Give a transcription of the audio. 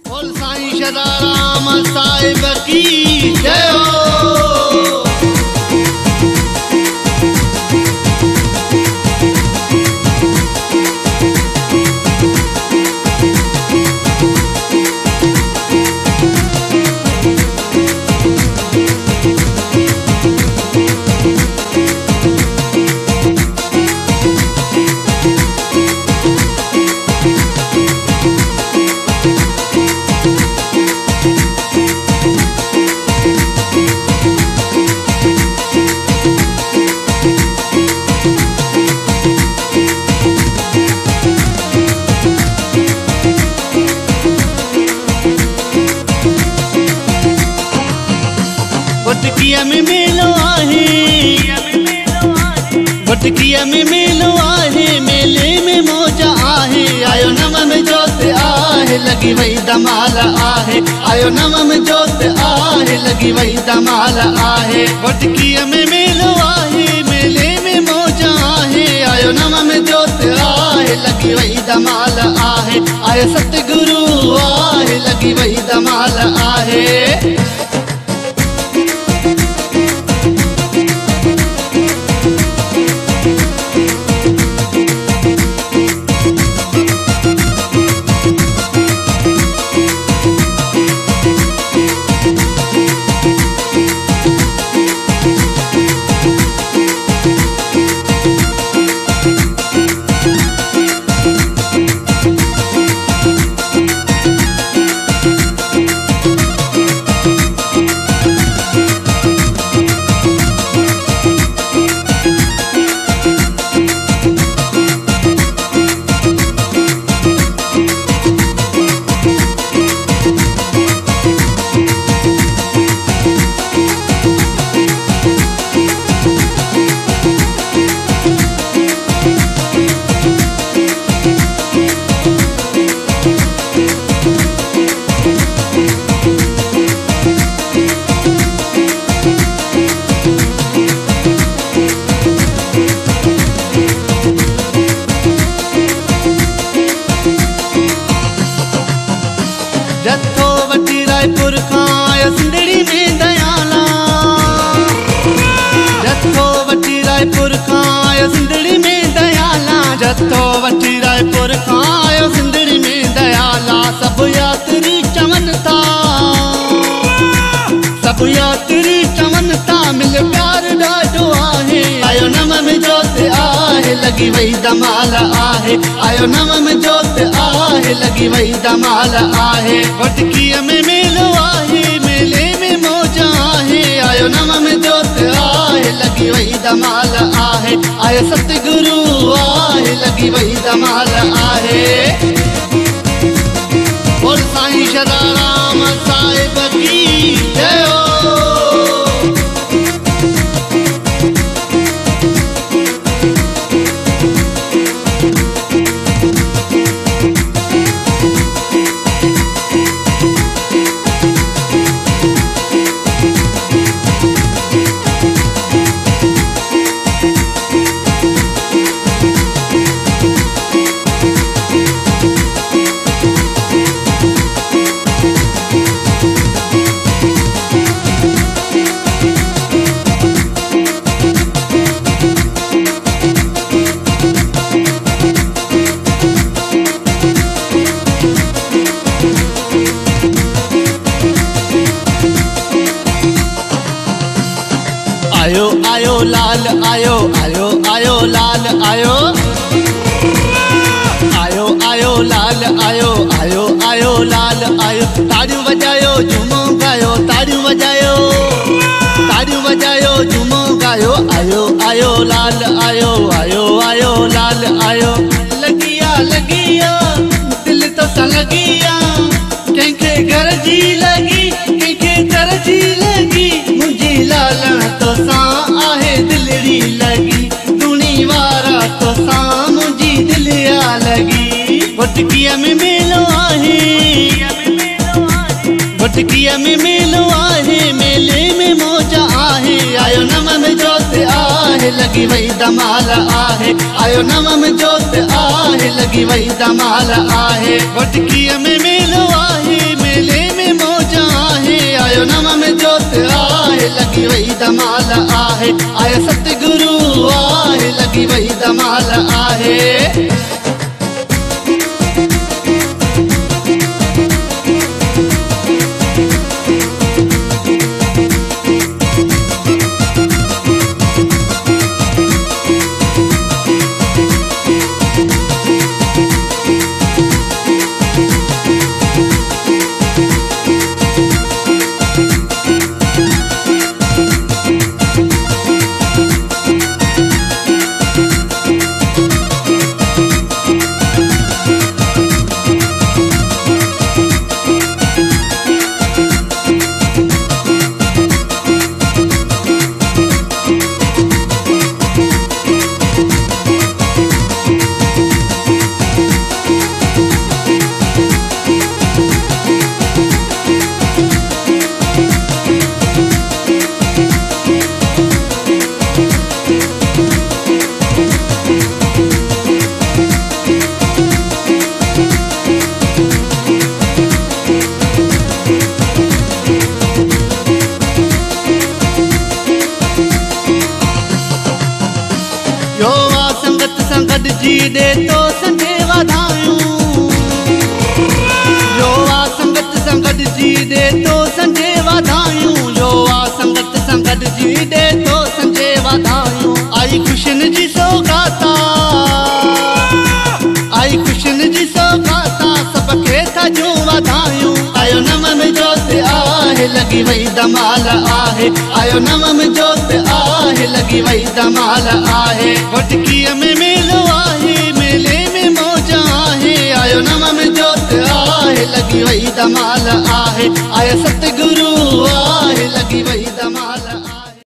बोल साईं सदाराम साहिब की जय हो। भटकिया में मेलो आहे, भटकिया में मेलो आहे, मेले में मौज आहे। आयो नव में जोत आहे, लगी वही धमाल आहे। आयो नव में जोत आहे, लगी वही धमाल आहे। भटकिया में मेलो आहे, मेले में मौज आहे। आयो नव में जोत आहे, लगी वही धमाल आहे। आयो सतगुरु आहे, लगी वही धमाल आहे। जत्थो वठी रायपुर खां सिंधड़ी में दयाला, जत्थो वठी रायपुर खां सिंधड़ी में दयाला। जत्थो वठी रायपुर खां सिंधड़ी में दयाला। सब यात्री चवन था, सब यात्री चवन था, मिल प्यार ॾाढो आहे। आयो नव में जोत आहे, लगी वही धमाल आहे। आयो नव में जोत आहे, लगी वही धमाल आहे। भटकिया में मेलो आहे, मेले में मौज आहे। आयो नव में जोत आहे, लगी वही धमाल आहे। आयो सतगुरु आहे, लगी वही धमाल आहे। बोल साईं सदाराम साहिब की जय हो। आयो आयो लाल आयो, आयो आयो लाल आयो, आयो आयो लाल आयो, आयो आयो लाल आयो। ताड़ियूं वजायो झूमो गायो, ताड़ियूं वजायो, ताड़ियूं वजायो झूमो गायो। आयो आयो लाल आयो, आयो आयो लाल आयो। लगिया लगिया दिल तो सा लगिया, कंहिंखे घर जी लगी, कंहिंखे दर जी लगी। मुंहिंजी लालण तो सां आहे दिलड़ी लगी, दुणी वारा तो सां मुंहिंजी दिलिया लगी। भटकिया में मेलो आहे, भटकिया में मेलो आहे, मेले में मौज आहे। आयो नव में जोत आहे, लगी वही धमाल आहे। आयो नव में जोत आहे, लगी वही धमाल आहे। भटकिया में मेलो आहे। आहे। जी दे तो संगे वाधायूं, यो आ संगत संगत जी दे तो संगे वाधायूं, यो आ संगत संगत जी दे तो संगे वाधायूं। आई खुशन जी सौगाता, आई खुशन जी सौगाता, सबके था जो वाधायूं। आयो नम में जोत आहे लगी वही दमाल आहे, आयो नम में जोत आहे लगी वही दमाल आहे। भटकी में मेलो आहे, मेले में मौज आहे, आयो नम में जोत आहे लगी वही दमाल आहे। आयो सतगुरु